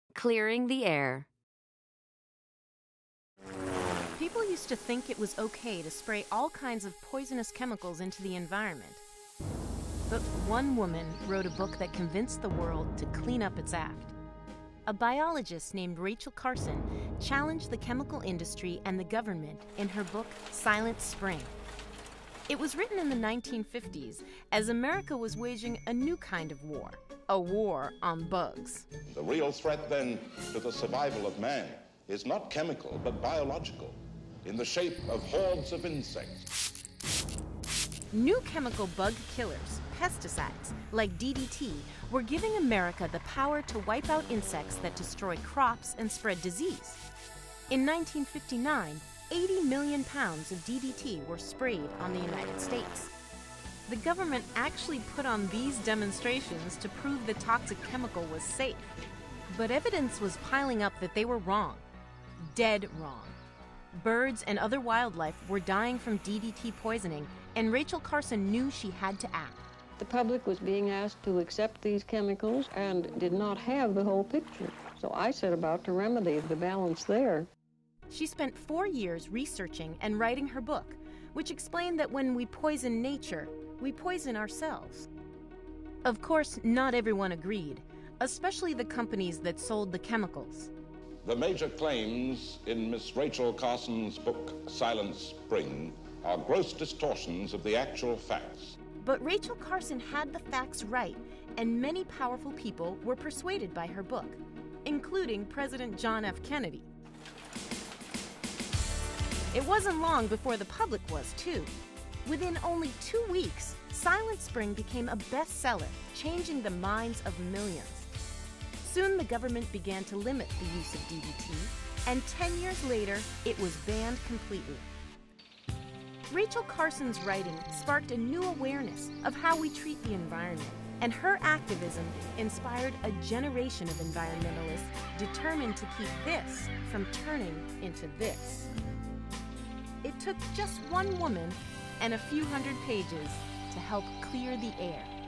Clearing the air. People used to think it was okay to spray all kinds of poisonous chemicals into the environment. But one woman wrote a book that convinced the world to clean up its act. A biologist named Rachel Carson challenged the chemical industry and the government in her book, Silent Spring. It was written in the 1950s as America was waging a new kind of war, a war on bugs. The real threat, then, to the survival of man is not chemical, but biological, in the shape of hordes of insects. New chemical bug killers, pesticides, like DDT, were giving America the power to wipe out insects that destroy crops and spread disease. In 1959, 80 million pounds of DDT were sprayed on the United States. The government actually put on these demonstrations to prove the toxic chemical was safe. But evidence was piling up that they were wrong. Dead wrong. Birds and other wildlife were dying from DDT poisoning, and Rachel Carson knew she had to act. The public was being asked to accept these chemicals and did not have the whole picture. So I set about to remedy the balance there. She spent 4 years researching and writing her book, which explained that when we poison nature, we poison ourselves. Of course, not everyone agreed, especially the companies that sold the chemicals. The major claims in Miss Rachel Carson's book, Silent Spring, are gross distortions of the actual facts. But Rachel Carson had the facts right, and many powerful people were persuaded by her book, including President John F. Kennedy. It wasn't long before the public was, too. Within only 2 weeks, Silent Spring became a bestseller, changing the minds of millions. Soon the government began to limit the use of DDT, and 10 years later, it was banned completely. Rachel Carson's writing sparked a new awareness of how we treat the environment, and her activism inspired a generation of environmentalists determined to keep this from turning into this. It took just one woman and a few hundred pages to help clear the air.